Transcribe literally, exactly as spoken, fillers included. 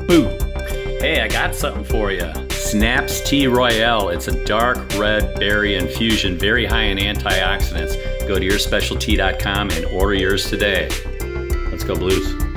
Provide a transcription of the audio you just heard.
Boo! Hey, I got something for you. Snaps Tea Royale. It's a dark red berry infusion, very high in antioxidants. Go to your special tea dot com and order yours today. Let's go Blues.